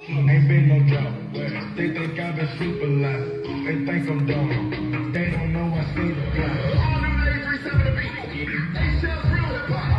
Ain't been no job. They think I've been super loud. They think I'm dumb. They don't know I see the plot. All them ladies 370 to beat. They sell real hip hop.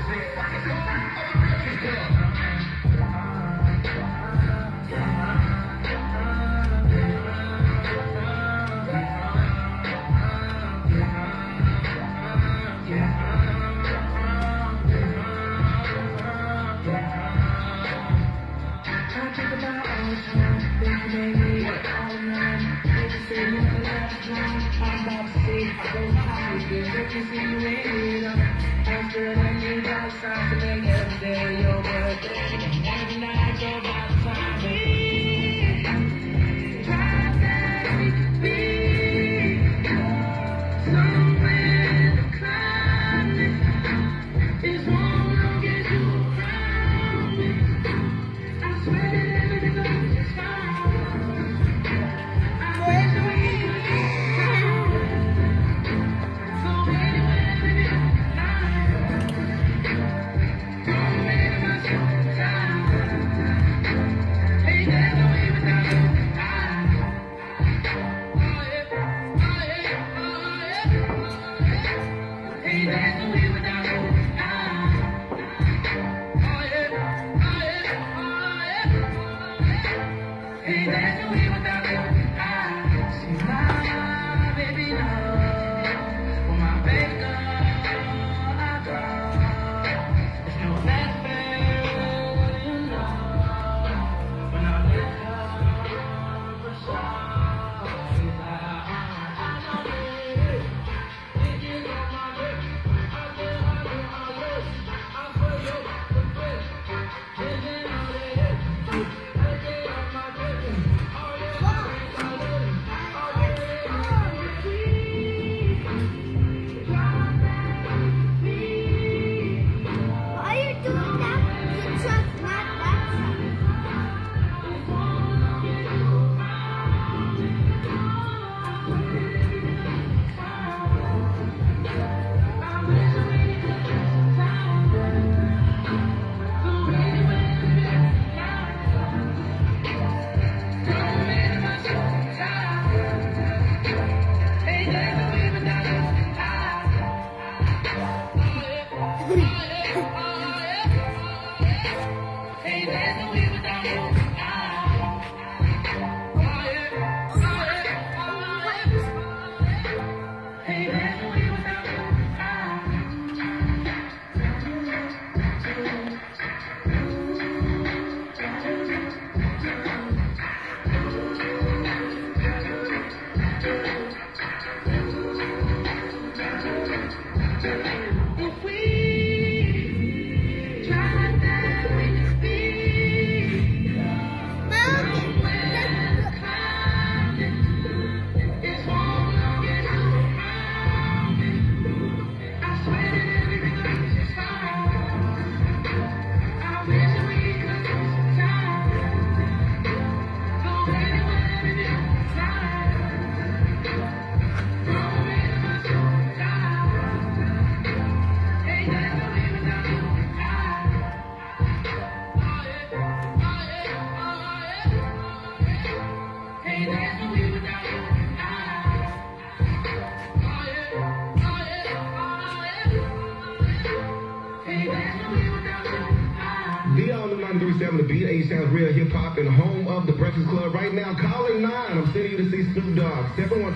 The beat, 8 sounds real hip hop and home of the Breakfast Club right now. Calling 9. I'm sending you to see Snoop Dogg.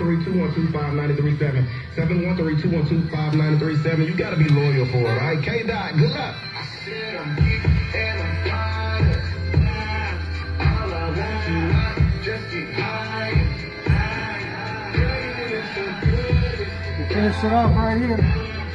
713-212-5937. 713-212-5937. You gotta be loyal for it, all right? K-Dot, good luck. I said I'm deep and I'm fine. All I want you just get high. Finish it off right here.